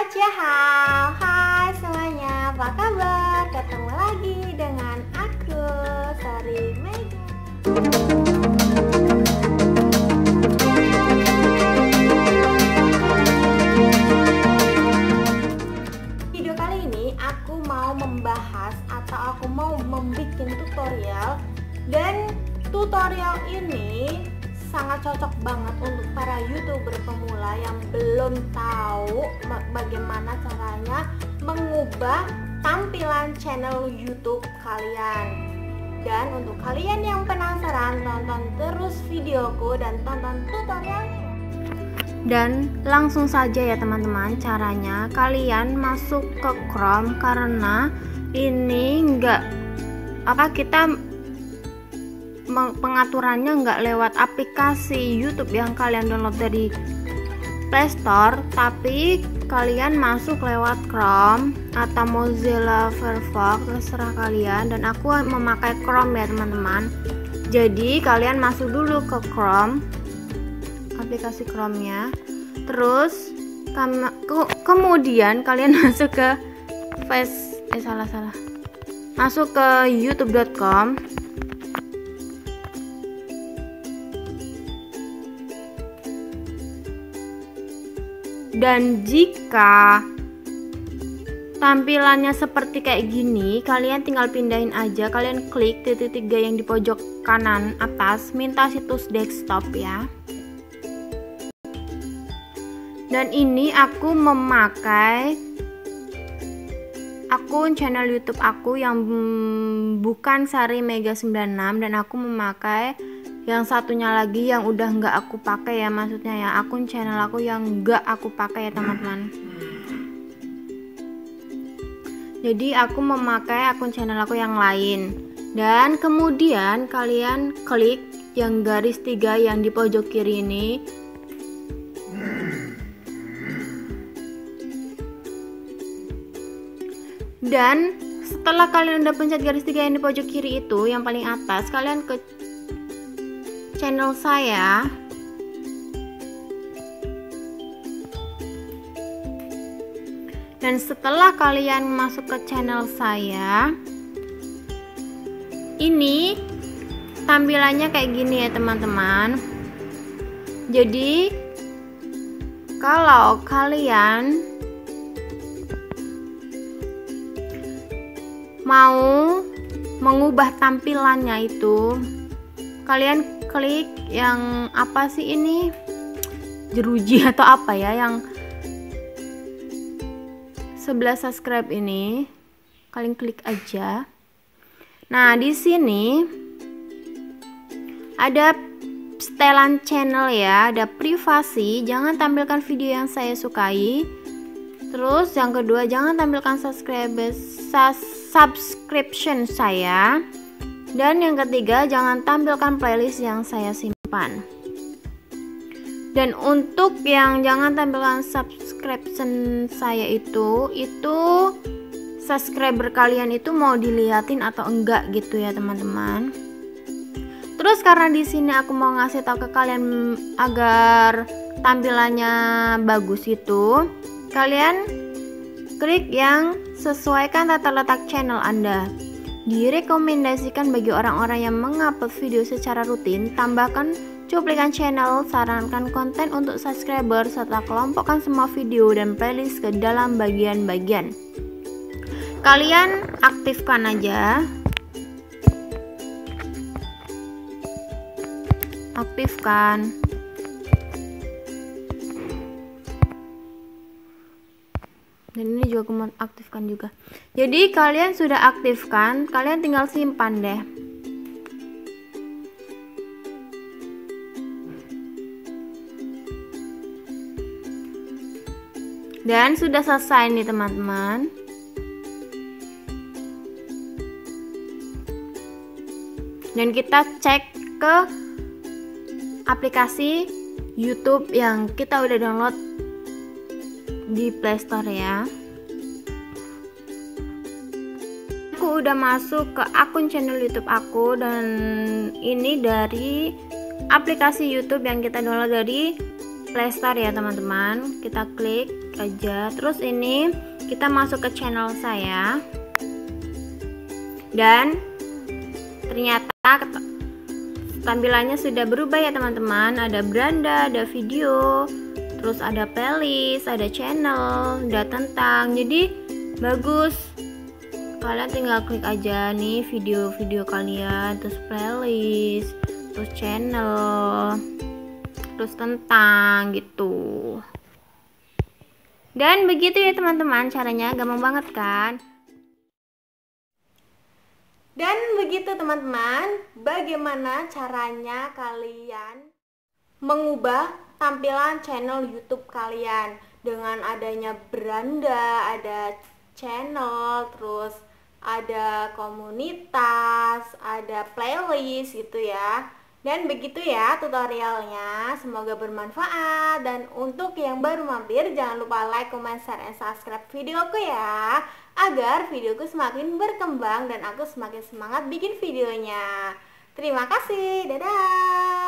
Dachehao, hai semuanya, apa kabar? Ketemu lagi dengan aku, Sari Mega. Video kali ini aku mau membahas atau aku mau membuat tutorial, dan tutorial ini sangat cocok banget untuk para YouTuber pemula yang belum tahu bagaimana caranya mengubah tampilan channel YouTube kalian. Dan untuk kalian yang penasaran, tonton terus videoku dan tonton tutorialnya. Dan langsung saja ya teman-teman, caranya kalian masuk ke Chrome, karena ini kita pengaturannya nggak lewat aplikasi YouTube yang kalian download dari Play Store, tapi kalian masuk lewat Chrome atau Mozilla Firefox, terserah kalian. Dan aku memakai Chrome ya teman-teman. Jadi kalian masuk dulu ke Chrome, aplikasi Chrome-nya, terus kemudian kalian masuk ke masuk ke youtube.com. Dan jika tampilannya seperti kayak gini, kalian tinggal pindahin aja. Kalian klik titik 3 yang di pojok kanan atas, minta situs desktop ya. Dan ini aku memakai akun channel YouTube aku yang bukan Sari Mega 96, dan aku memakai yang satunya lagi yang udah nggak aku pakai ya, maksudnya ya akun channel aku yang nggak aku pakai ya teman-teman. Jadi aku memakai akun channel aku yang lain. Dan kemudian kalian klik yang garis 3 yang di pojok kiri ini. Dan setelah kalian udah pencet garis 3 yang di pojok kiri itu, yang paling atas, kalian ke channel saya. Dan setelah kalian masuk ke channel saya, ini tampilannya kayak gini ya teman-teman. Jadi kalau kalian mau mengubah tampilannya itu, kalian klik yang apa sih ini, jeruji atau apa ya, yang sebelah subscribe ini, kalian klik aja. Nah di sini ada setelan channel ya, ada privasi, jangan tampilkan video yang saya sukai. Terus yang kedua, jangan tampilkan subscription saya. Dan yang ketiga, jangan tampilkan playlist yang saya simpan. Dan untuk yang jangan tampilkan subscription saya itu subscriber kalian itu mau diliatin atau enggak gitu ya teman-teman. Terus karena di sini aku mau ngasih tahu ke kalian agar tampilannya bagus itu, kalian klik yang sesuaikan tata letak channel Anda. Direkomendasikan bagi orang-orang yang mengupload video secara rutin. Tambahkan cuplikan channel, sarankan konten untuk subscriber, serta kelompokkan semua video dan playlist ke dalam bagian-bagian. Kalian aktifkan aja. Aktifkan. Dan ini juga aku mau aktifkan juga. Jadi kalian sudah aktifkan, kalian tinggal simpan deh. Dan sudah selesai nih teman-teman. Dan kita cek ke aplikasi YouTube yang kita udah download di Play Store ya. Aku udah masuk ke akun channel YouTube aku, dan ini dari aplikasi YouTube yang kita download dari Play Store ya teman-teman. Kita klik klik aja. Terus ini kita masuk ke channel saya. Dan ternyata tampilannya sudah berubah ya teman-teman. Ada beranda, ada video, terus ada playlist, ada channel, ada tentang. Jadi bagus. Kalian tinggal klik aja nih video-video kalian, terus playlist, terus channel, terus tentang gitu. Dan begitu ya teman-teman, caranya gampang banget kan? Dan begitu teman-teman, bagaimana caranya kalian mengubah tampilan channel YouTube kalian dengan adanya beranda, ada channel, terus ada komunitas, ada playlist gitu ya. Dan begitu ya tutorialnya, semoga bermanfaat. Dan untuk yang baru mampir, jangan lupa like, comment, share, and subscribe videoku ya, agar videoku semakin berkembang dan aku semakin semangat bikin videonya. Terima kasih, dadah.